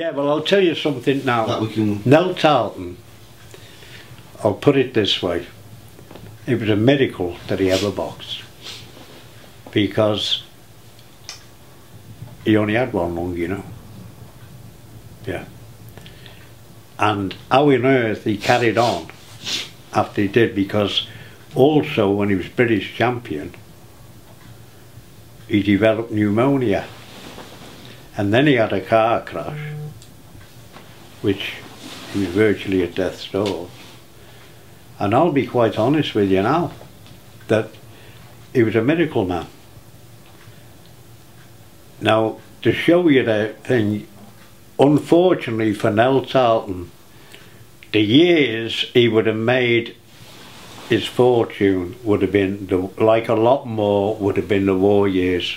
Yeah, well, I'll tell you something now. That we can... Nel Tarleton, I'll put it this way, it was a miracle that he ever boxed, because he only had one lung, you know. Yeah. And how on earth he carried on after he did, because also when he was British champion he developed pneumonia, and then he had a car crash which he was virtually at death's door. And I'll be quite honest with you now, that he was a miracle man. Now, to show you the thing, unfortunately for Nel Tarleton, the years he would have made his fortune would have been, like a lot more, would have been the war years.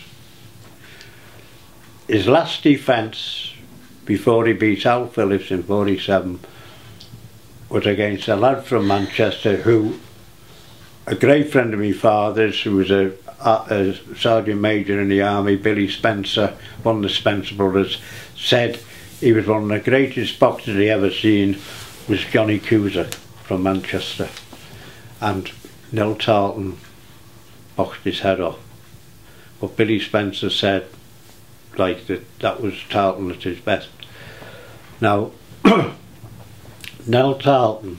His last defence, before he beat Al Phillips in 47, was against a lad from Manchester who, a great friend of my father's, who was a sergeant major in the army, Billy Spencer, one of the Spencer brothers, said he was one of the greatest boxers he ever seen, was Johnny Cusack from Manchester. And Nel Tarleton boxed his head off. But Billy Spencer said, like, that was Tarleton at his best. Now, Nel Tarleton,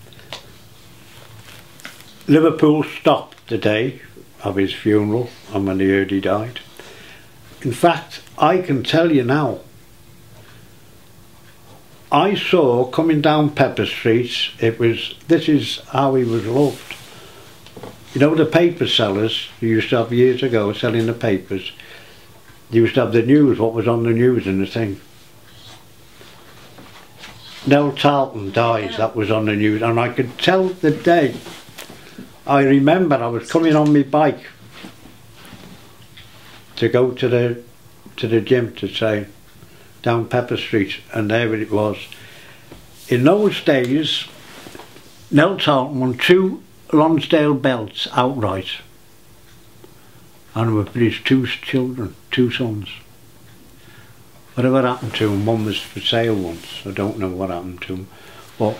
Liverpool stopped the day of his funeral and when they heard he died. In fact, I can tell you now, I saw coming down Pepper Street, this is how he was loved. You know, the paper sellers who used to have years ago selling the papers, they used to have the news, what was on the news and the thing. Nel Tarleton dies, that was on the news, and I could tell the day. I remember I was coming on my bike to go to the gym to train down Pepper Street, and there it was. In those days, Nel Tarleton won 2 Lonsdale Belts outright, and with his 2 children, 2 sons. Whatever happened to him, one was for sale once, I don't know what happened to him. But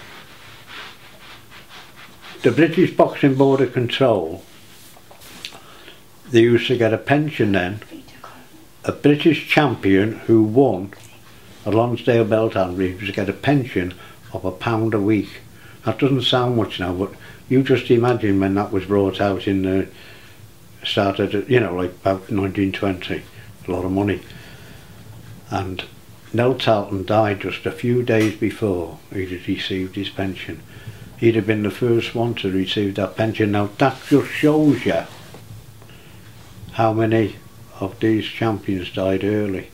the British Boxing Board of Control, they used to get a pension then. A British champion who won a Lonsdale Belt and he used to get a pension of £1 a week. That doesn't sound much now, but you just imagine when that was brought out in the started, you know, like about 1920, a lot of money. And Nel Tarleton died just a few days before he had received his pension. He'd have been the first one to receive that pension. Now that just shows you how many of these champions died early.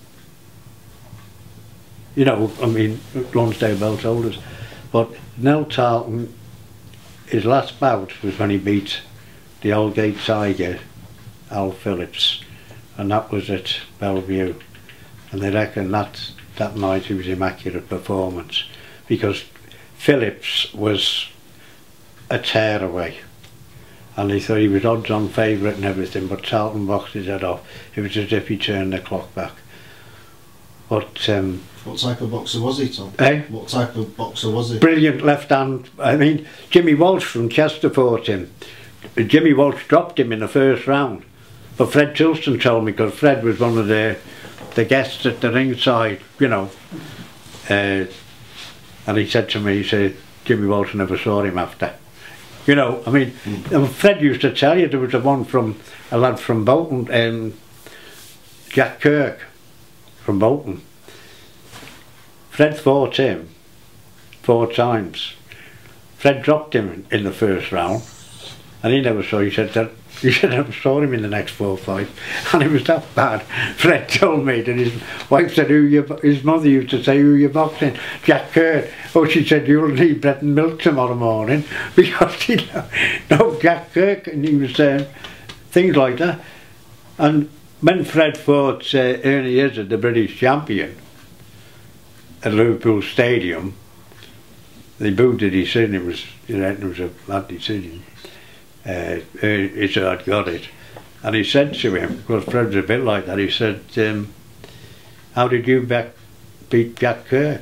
You know, I mean, Lonsdale Belt holders. But Nel Tarleton, his last bout was when he beat the Aldgate Tiger, Al Phillips, and that was at Bellevue. And they reckon that night it was immaculate performance, because Phillips was a tearaway. And they thought he was odds-on favourite and everything, but Tarleton boxed his head off. It was as if he turned the clock back. But what type of boxer was he, Tom? Eh? What type of boxer was he? Brilliant left hand. I mean, Jimmy Walsh from Chester fought him. Jimmy Walsh dropped him in the first round. But Fred Tilston told me, because Fred was one of the guests at the ringside, you know. And he said to me, he said, Jimmy Walsh never saw him after. You know, I mean, Fred used to tell you, there was a lad from Bolton, Jack Kirk from Bolton. Fred fought him 4 times. Fred dropped him in the first round, and he never saw, he said never saw him in the next 4 fights, and it was that bad. Fred told me that his wife said, his mother used to say, who you boxing? Jack Kirk. Oh, she said, you'll need bread and milk tomorrow morning, because he no Jack Kirk, and he was saying things like that. And when Fred fought Ernie Izzard, the British champion, at Liverpool Stadium, they booed the decision. It was, you know, it was a bad decision. Izzard got it, and he said to him, because Fred was a bit like that, he said, how did you beat Jack Kirk.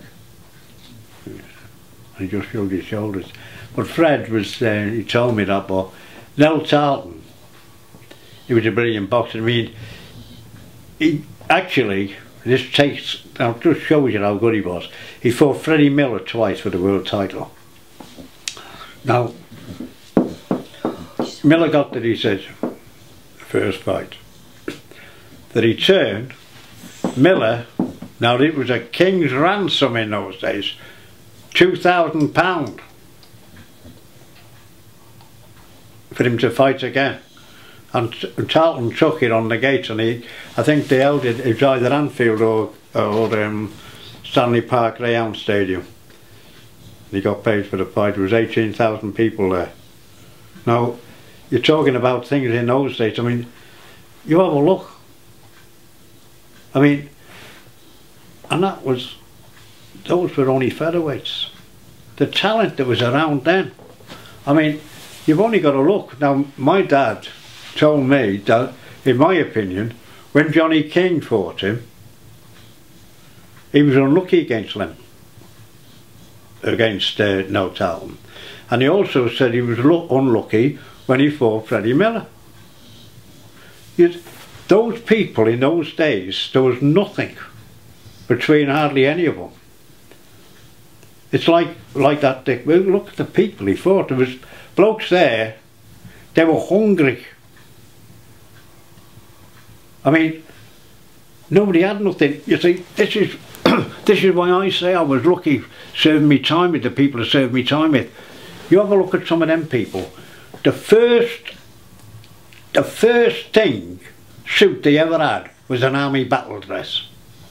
He just shrugged his shoulders. But Fred was, he told me that, but Nel Tarleton, he was a brilliant boxer. I mean, he actually, this takes, now just shows you how good he was. He fought Freddie Miller twice for the world title. Now, Miller got that, he said, first fight. The return, Miller, now it was a king's ransom in those days, £2,000 for him to fight again. And Tarleton took it on the gate, and I think they held it, it was either Anfield or Stanley Park Rayon Stadium. He got paid for the fight. There was 18,000 people there. Now, you're talking about things in those days. I mean, you have a look. I mean, and those were only featherweights. The talent that was around then. I mean, you've only got to look. Now, my dad told me that, in my opinion, when Johnny King fought him, he was unlucky against Nel Tarleton. And he also said he was unlucky when he fought Freddie Miller. Those people in those days, there was nothing between hardly any of them. It's like that, Dick. Well, look at the people he fought. There was blokes there, they were hungry. I mean, nobody had nothing. You see, this is this is why I say I was lucky serving me time with the people I served me time with. You have a look at some of them people. The first thing suit they ever had was an army battle dress.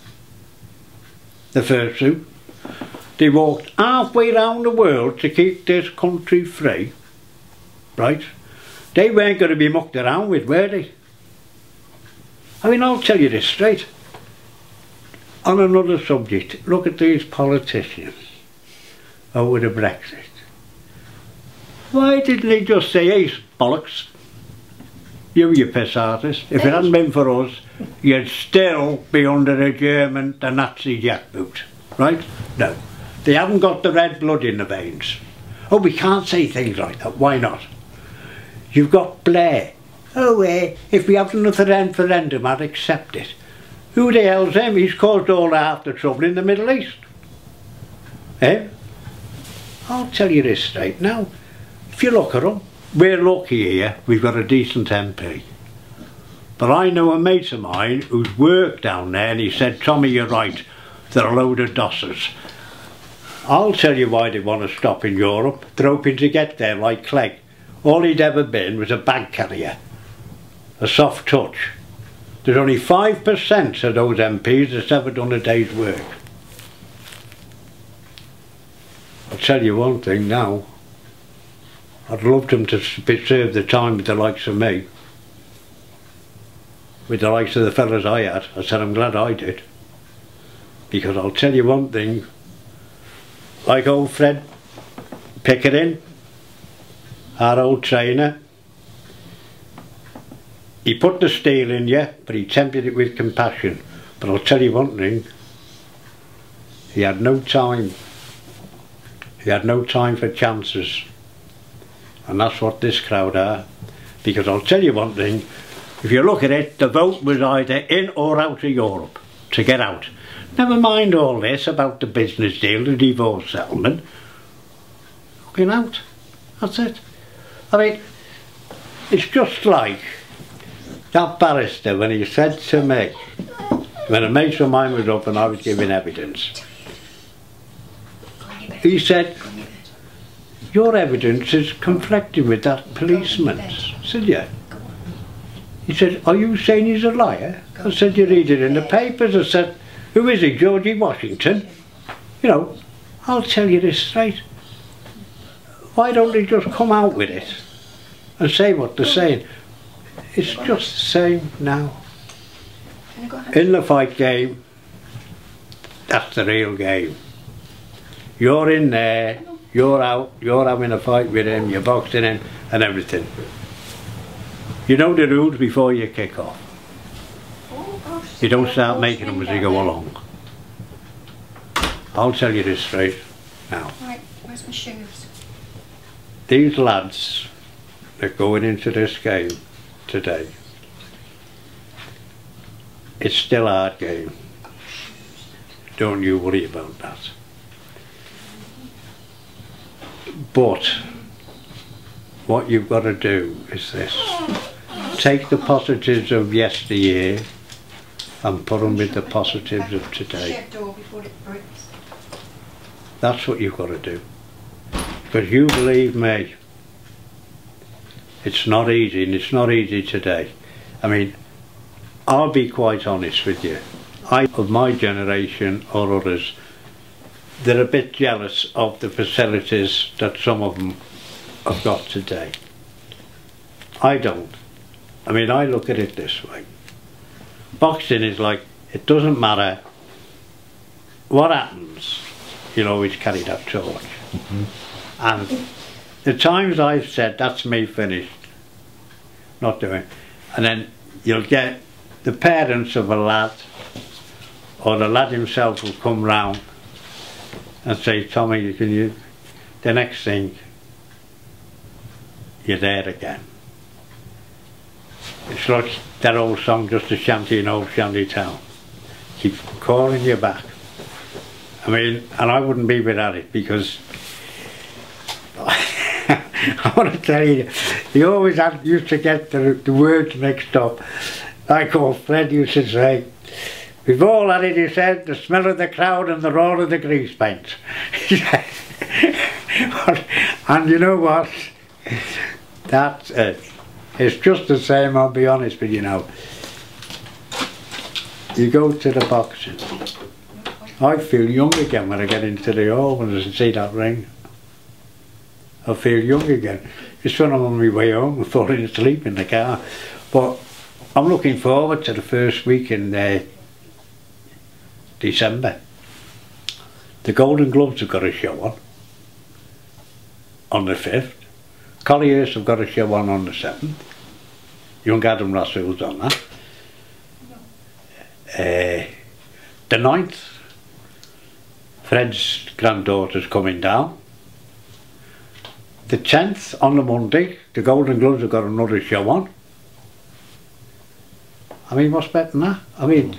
The first suit. They walked halfway around the world to keep this country free, right? They weren't going to be mucked around with, were they? I mean, I'll tell you this straight. On another subject, look at these politicians over the Brexit. Why didn't they just say, hey, bollocks, you piss artist. If it hadn't been for us, you'd still be under the Nazi jackboot, right? No. They haven't got the red blood in the veins. Oh, we can't say things like that. Why not? You've got Blair. Oh, if we have another referendum, I'd accept it. Who the hell's him? He's caused all half the trouble in the Middle East. Eh? I'll tell you this straight now. If you look at them, we're lucky here, we've got a decent MP. But I know a mate of mine who's worked down there, and he said, Tommy, you're right, they're a load of dossers. I'll tell you why they want to stop in Europe. They're hoping to get there like Clegg. All he'd ever been was a bag carrier, a soft touch. There's only 5% of those MPs that's ever done a day's work. I'll tell you one thing now, I'd love them to serve the time with the likes of me, with the likes of the fellas I had. I said I'm glad I did, because I'll tell you one thing, like old Fred Pickering, our old trainer, he put the steel in you, but he tempered it with compassion. But I'll tell you one thing, he had no time. He had no time for chances. And that's what this crowd are. Because I'll tell you one thing, if you look at it, the vote was either in or out of Europe, to get out. Never mind all this about the business deal, the divorce settlement. Looking out, that's it. I mean, it's just like that barrister when he said to me, when a mate of mine was up and I was giving evidence, he said, your evidence is conflicting with that policeman's. I said, yeah. He said, are you saying he's a liar? I said, you read it in the papers. I said, who is he, Georgie Washington? You know, I'll tell you this straight. Why don't they just come out with it and say what they're saying? It's just the same now. In the fight game, that's the real game. You're in there, you're out, you're having a fight with him, you're boxing him and everything. You know the rules before you kick off. You don't start making them as you go along. I'll tell you this straight now. Right, where's my shoes? These lads that are going into this game today, it's still a hard game. Don't you worry about that. But what you've got to do is this. Take the positives of yesteryear and put them with the positives of today. That's what you've got to do. Because you believe me, it's not easy, and it's not easy today. I mean, I'll be quite honest with you. Of my generation or others, they're a bit jealous of the facilities that some of them have got today. I don't. I mean, I look at it this way. Boxing is like, it doesn't matter what happens, you'll always carry that torch. And the times I've said, that's me finished, not doing, and then you'll get the parents of a lad, or the lad himself will come round and say, Tommy, the next thing, you're there again. It's like that old song, just a shanty in old shanty town. Keep calling you back. I mean, and I wouldn't be without it, because I want to tell you, you always used to get the words mixed up. Like old Fred used to say, we've all had it, he said, the smell of the crowd and the roar of the grease paint. And you know what? That's it. It's just the same, I'll be honest with you now. You go to the boxing. I feel young again when I get into the hall and I see that ring. I feel young again. Just when I'm on my way home, I'm falling asleep in the car. But I'm looking forward to the first week in December. The Golden Gloves have got a show on the 5th. Colliers have got a show on the 7th. Young Adam Russell's on that. The 9th, Fred's granddaughter's coming down. The 10th, on the Monday, the Golden Gloves have got another show on. I mean, what's better than that? I mean,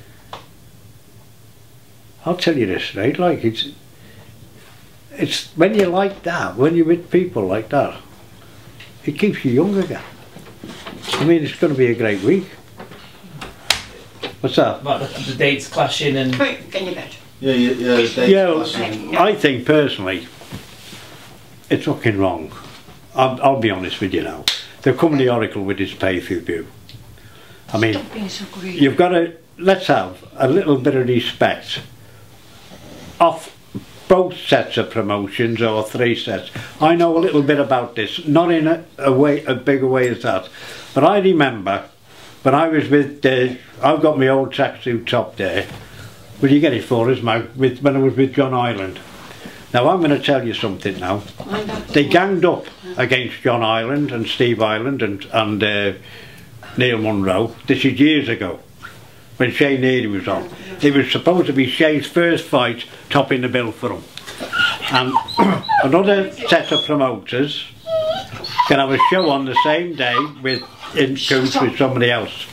I'll tell you this, right? Like, it's when you're like that, when you're with people like that, it keeps you young again. I mean, it's going to be a great week. What's that? About the dates clashing and... Come in your bed. Yeah, I think personally, it's fucking wrong. I'll be honest with you now. They're coming to the Oracle with this pay-per-view. I mean, Stop being so greedy. You've got to, let's have a little bit of respect off both sets of promotions, or 3 sets. I know a little bit about this, not in a bigger way as that, but I remember when I was with, I've got my old tracksuit top there. Will you get it for us, when I was with John Ireland? Now I'm going to tell you something now. They ganged up against John Ireland and Steve Ireland and Neil Monroe. This is years ago, when Shay Neary was on. It was supposed to be Shay's first fight, topping the bill for him. And another set of promoters can have a show on the same day in cahoots with somebody else.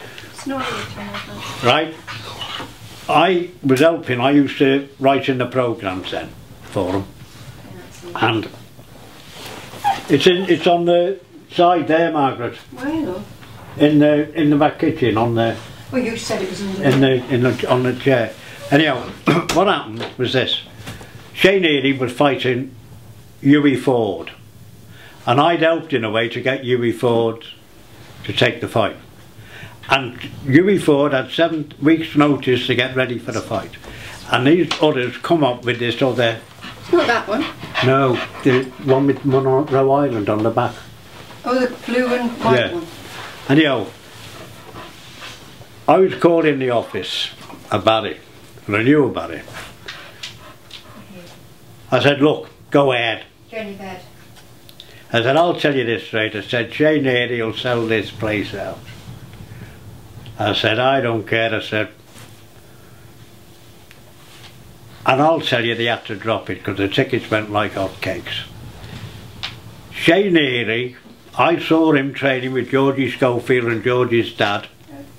Right? I was helping, I used to write in the programmes then for them. And it's on the side there, Margaret. Why not? In the back kitchen, on the... Well, you said it was on the chair. Anyhow, what happened was this. Shay Neary was fighting Hughie Ford, and I'd helped in a way to get Hughie Ford to take the fight. And Hughie Ford had 7 weeks' notice to get ready for the fight. And these others come up with this other... It's not that one. No, the one with Monroe Island on the back. Oh, the blue and white one. Anyhow, I was called in the office about it, and I knew about it. I said, look, go ahead. Get in your bed. I said, I'll tell you this straight. I said, Shay Neary will sell this place out. I said, I don't care. I said, And I'll tell you, they had to drop it because the tickets went like hotcakes. Shane Erie, I saw him training with Georgie Schofield and Georgie's dad.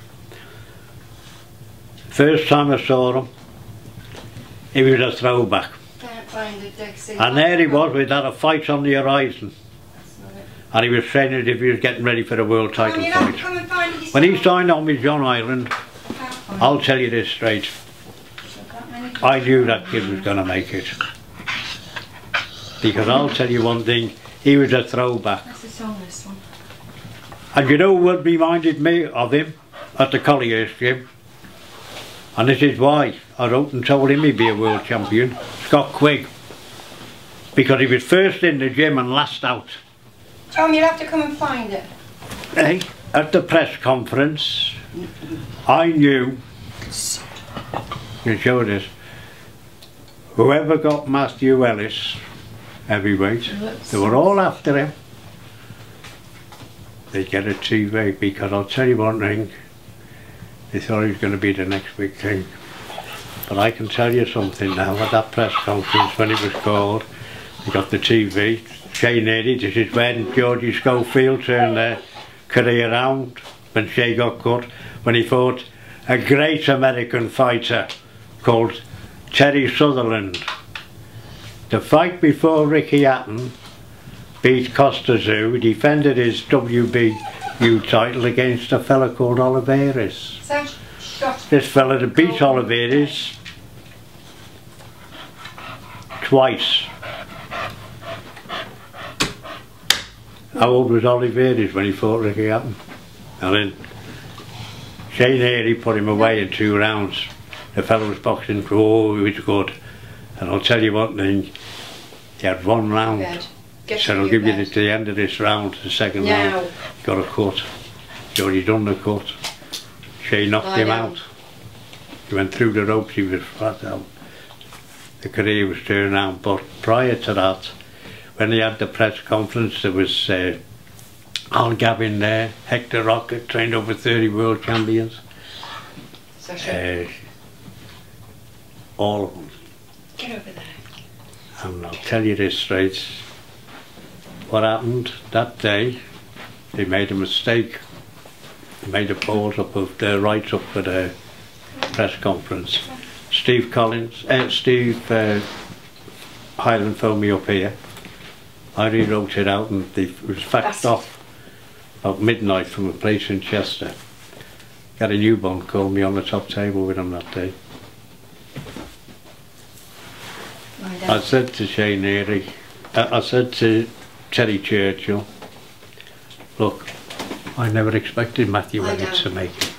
First time I saw him, he was a throwback. Can't find it, Dixie. And there he was, we'd had a fight on the horizon. And he was training as if he was getting ready for a world title fight. When he signed on with John Ireland, I'll tell you this straight, I knew that kid was going to make it. Because I'll tell you one thing, he was a throwback. That's the song, this one. And you know what reminded me of him at the Collier's gym? And this is why I wrote and told him he'd be a world champion, Scott Quigg. Because he was first in the gym and last out. Tom, you'll have to come and find it. Hey, at the press conference, I knew, you show this, whoever got Matthew Ellis, heavyweight, they were all after him. They'd get a TV, because I'll tell you one thing, they thought he was going to be the next big thing. But I can tell you something now, at that press conference when it was called, they got the TV, Shane Erie, this is when Georgie Schofield turned their career around, when Shay got cut, when he fought a great American fighter called Terry Sutherland. The fight before Ricky Hatton beat Costa Zoo, he defended his WBU title against a fella called Oliveras. This fella that beat Oliveras twice. How old was Oliveras when he fought Ricky Hatton? And then Shane Erie put him away in 2 rounds. The fellow was boxing, oh, he was good. And I'll tell you one thing, he had 1 round. So I'll give you to the end of this round, the second round. He got a cut. Georgie done the cut. Shane knocked him out. He went through the ropes, he was flat out. The career was turned around. But prior to that, when they had the press conference, there was Al Gavin there, Hector Rocket, trained over 30 world champions. All of them. Get over there. And I'll tell you this straight, what happened that day, they made a mistake. They made a pause up of their rights up for the press conference. Steve Highland phoned me up here. I rewrote it out and it was faxed off about midnight from a place in Chester. Got a newborn called me on the top table with him that day. I said to Shane Erie, I said to Terry Churchill, look, I never expected Matthew Elliott to make it.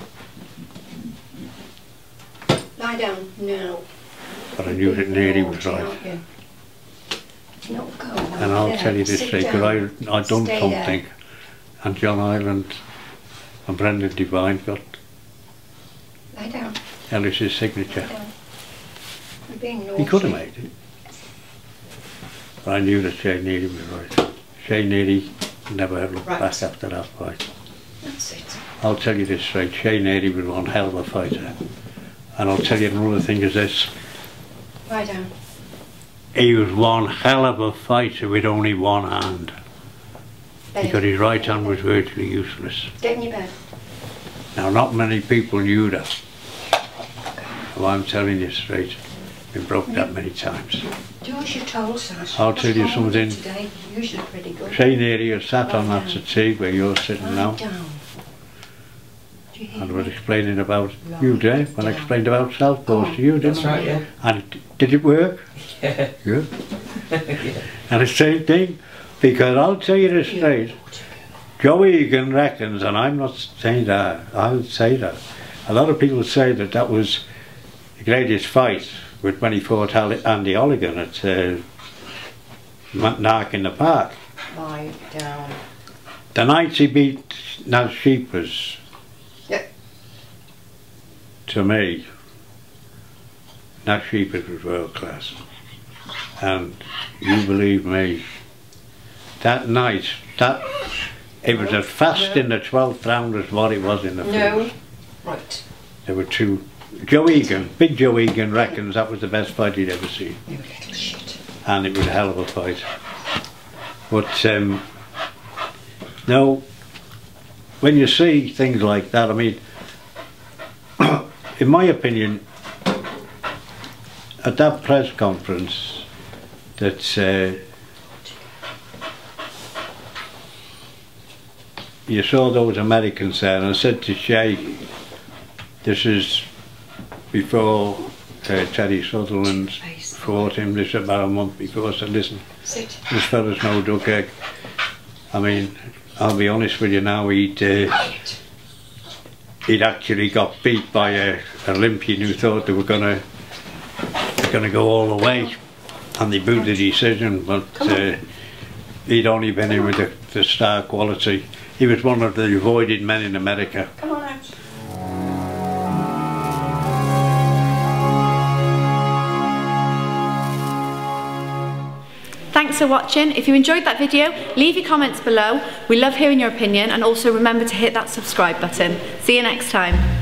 Lie down, no. But I knew that Erie was right. No, go. And I'll tell you this straight, because I done something, and John Ireland and Brendan Devine got Lie down. Ellis's signature. Lie down. You're being naughty. He could have made it. But I knew that Shane Erie was right. Shane Erie never looked back after that fight. That's it. I'll tell you this straight, Shane Erie was one hell of a fighter. And I'll tell you another thing is this. Lie down. He was one hell of a fighter with only one hand. Because his right hand was virtually useless. Get in your bed. Now not many people knew that. Well, I'm telling you straight, been broke that many times. Do as you're told, son. I'll tell you something. Today, usually pretty good. Shane Erie has sat on that settee where you're sitting now. And I was explaining about you, Dave, when I explained about Southpaws to you, didn't I? That's right, yeah. And did it work? Yeah. Good. And the same thing, because I'll tell you this straight, Joe Egan reckons, and I'm not saying that, I would say that, a lot of people say that that was the greatest fight with when he fought Andy Olligan at Nark in the Park. Lie down. The night he beat Naz Sheepers, to me, Naz Sheepers was world class. And you believe me, that night, it was as fast in the 12th round as what it was in the first. No. Right. There were two Joe Egan, Big Joe Egan reckons that was the best fight he'd ever seen. You little shit. And it was a hell of a fight. But no, when you see things like that, I mean, in my opinion, at that press conference, that you saw those Americans there, and I said to Shay, this is before Teddy Sutherland fought him, this is about a month before. I said, listen, Sit. this fella's no duck egg. I mean, I'll be honest with you now, he'd actually got beat by a Olympian who thought they were gonna go all the way, and they booed the decision, but he'd only been in with the star quality. He was one of the avoided men in America. Come on out. Thanks for watching. If you enjoyed that video, leave your comments below. We love hearing your opinion, and also remember to hit that subscribe button. See you next time.